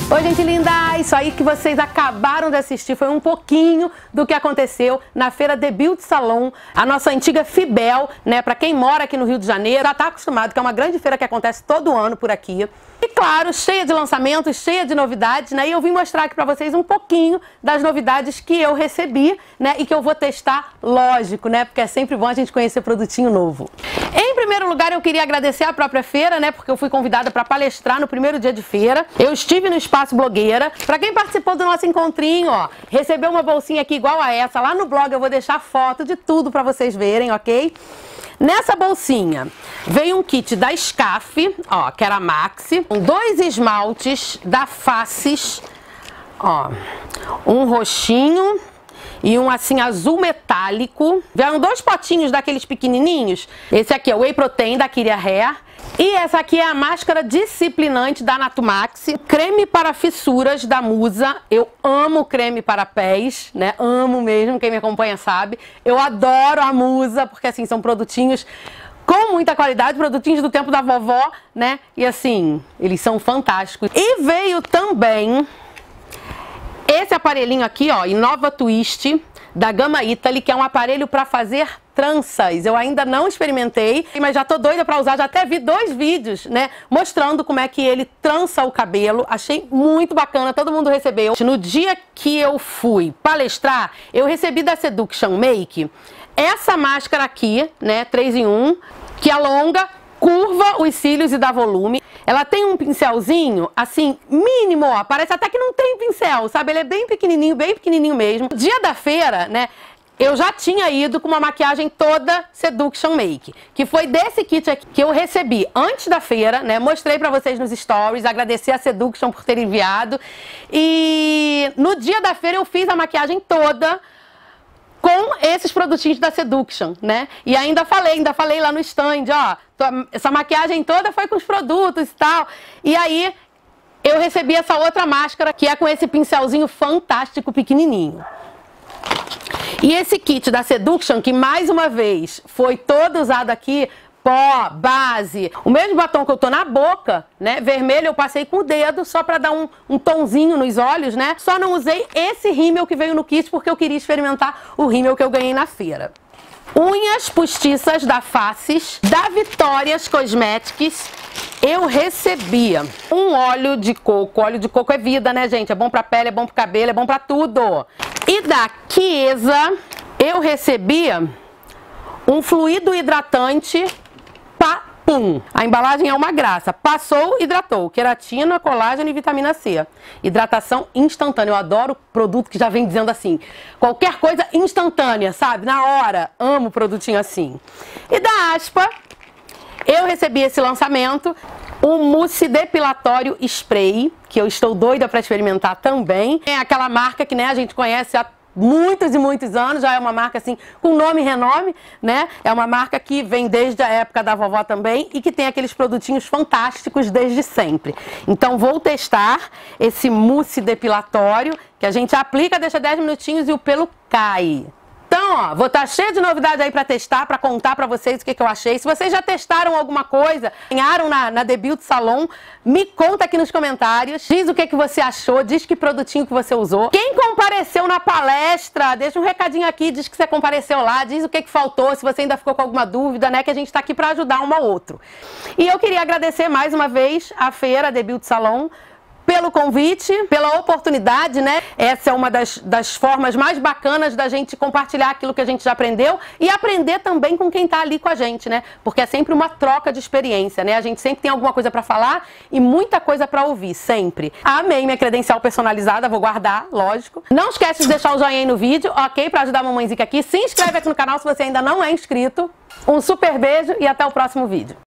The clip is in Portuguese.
Oi, gente linda! Isso aí que vocês acabaram de assistir foi um pouquinho do que aconteceu na feira The Beauty Salon, a nossa antiga Fibel, né? Pra quem mora aqui no Rio de Janeiro, já tá acostumado, que é uma grande feira que acontece todo ano por aqui. E claro, cheia de lançamentos, cheia de novidades, né? E eu vim mostrar aqui pra vocês um pouquinho das novidades que eu recebi, né? E que eu vou testar, lógico, né? Porque é sempre bom a gente conhecer produtinho novo. Em primeiro lugar, eu queria agradecer a própria feira, né? Porque eu fui convidada para palestrar no primeiro dia de feira. Eu estive no Espaço Blogueira. Para quem participou do nosso encontrinho, ó, recebeu uma bolsinha aqui igual a essa. Lá no blog eu vou deixar foto de tudo para vocês verem, ok? Nessa bolsinha veio um kit da Scaf, ó, que era a Maxi, com 2 esmaltes da Faces, ó, um roxinho e um assim azul metálico. Vieram 2 potinhos daqueles pequenininhos. Esse aqui é o Whey Protein da Kyria Hair. E essa aqui é a máscara disciplinante da Natumax. Creme para fissuras da Musa. Eu amo creme para pés, né? Amo mesmo, quem me acompanha sabe. Eu adoro a Musa, porque assim, são produtinhos com muita qualidade, produtinhos do tempo da vovó, né? E assim, eles são fantásticos. E veio também esse aparelhinho aqui, ó, Inova Twist, da Gama Italy, que é um aparelho para fazer tranças. Eu ainda não experimentei, mas já tô doida para usar. Já até vi 2 vídeos, né, mostrando como é que ele trança o cabelo. Achei muito bacana, todo mundo recebeu. No dia que eu fui palestrar, eu recebi da Seduction Make essa máscara aqui, né, 3 em 1, que alonga, curva os cílios e dá volume. Ela tem um pincelzinho, assim, mínimo, ó. Parece até que não tem pincel, sabe? Ele é bem pequenininho mesmo. No dia da feira, né, eu já tinha ido com uma maquiagem toda Seduction Make, que foi desse kit aqui que eu recebi antes da feira, né? Mostrei pra vocês nos stories, agradecer a Seduction por ter enviado. E no dia da feira eu fiz a maquiagem toda com esses produtinhos da Seduction, né? E ainda falei lá no stand, ó, essa maquiagem toda foi com os produtos e tal. E aí eu recebi essa outra máscara, que é com esse pincelzinho fantástico pequenininho. E esse kit da Seduction, que mais uma vez foi todo usado aqui, pó, base, o mesmo batom que eu tô na boca, né, vermelho, eu passei com o dedo só pra dar um tonzinho nos olhos, né, só não usei esse rímel que veio no kit porque eu queria experimentar o rímel que eu ganhei na feira. Unhas postiças da Faces, da Vitórias Cosmetics, eu recebi um óleo de coco é vida, né, gente, é bom pra pele, é bom pro cabelo, é bom pra tudo. E da Chiesa, eu recebi um fluido hidratante Papum. A embalagem é uma graça. Passou, hidratou. Queratina, colágeno e vitamina C. Hidratação instantânea. Eu adoro produto que já vem dizendo assim, qualquer coisa instantânea, sabe? Na hora. Amo produtinho assim. E da Aspa, eu recebi esse lançamento, um mousse depilatório spray, que eu estou doida para experimentar também. É aquela marca que, né, a gente conhece há muitos e muitos anos, já é uma marca assim com nome e renome, né? É uma marca que vem desde a época da vovó também e que tem aqueles produtinhos fantásticos desde sempre. Então vou testar esse mousse depilatório que a gente aplica, deixa 10 minutinhos e o pelo cai. Então, ó, vou estar cheia de novidades aí pra testar, pra contar pra vocês o que eu achei. Se vocês já testaram alguma coisa, ganharam na The Beauty Salon, me conta aqui nos comentários. Diz o que você achou, diz que produtinho que você usou. Quem compareceu na palestra, deixa um recadinho aqui, diz que você compareceu lá, diz o que faltou, se você ainda ficou com alguma dúvida, né, que a gente tá aqui pra ajudar um ao outro. E eu queria agradecer mais uma vez a feira The Beauty Salon, pelo convite, pela oportunidade, né? Essa é uma das formas mais bacanas da gente compartilhar aquilo que a gente já aprendeu e aprender também com quem tá ali com a gente, né? Porque é sempre uma troca de experiência, né? A gente sempre tem alguma coisa pra falar e muita coisa pra ouvir, sempre. Amei minha credencial personalizada, vou guardar, lógico. Não esquece de deixar o joinha aí no vídeo, ok? Pra ajudar a mamãezinha aqui. Se inscreve aqui no canal se você ainda não é inscrito. Um super beijo e até o próximo vídeo.